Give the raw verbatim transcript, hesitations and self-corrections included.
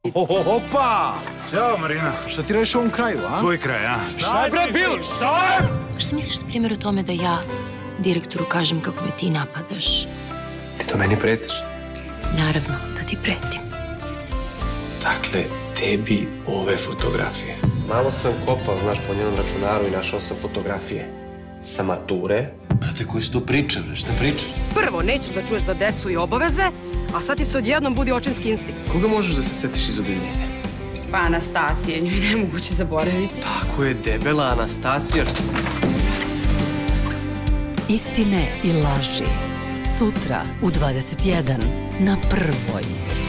Opa! Ćao, Marina. Šta ti radiš u ovom kraju, a? Tvoj kraj, a? Šta je, bre, bilo? Šta je? Šta misliš, na primjer, o tome da ja direktoru kažem kako me ti napadaš? Ti to meni pretiš? Naravno da ti pretim. Dakle, tebi ove fotografije. Malo sam kopao, znaš, po njenom računaru i našao sam fotografije. Sa mature. Brate, koji su to priče, bre? Šta pričaš? Prvo, nećeš da čuješ za decu i obaveze, a sad ti se odjednom budi očinski instinkt. Koga možeš da se setiš iz odeljenja? Pa Anastasije, nju je nemoguće zaboraviti. Tako je, debela Anastasija. Istine i laži. Sutra u dvadeset jedan na Prvoj.